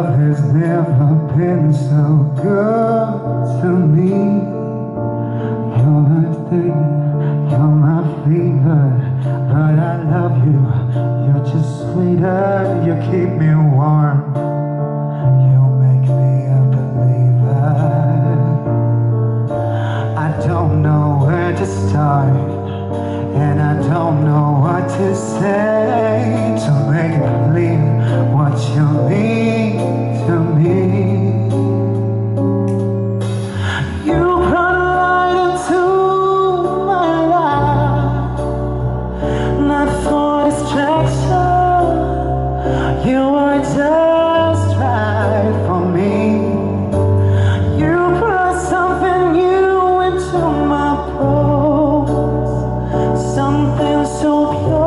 love has never been so good to me. You're my thing, you're my fever, but I love you. You're just sweeter, you keep me warm. You make me a believer. I don't know where to start, and I don't know what to say to make believe what you mean to me. You brought light into my life, not for distraction. You were just right for me. You brought something new into my bones, something so pure.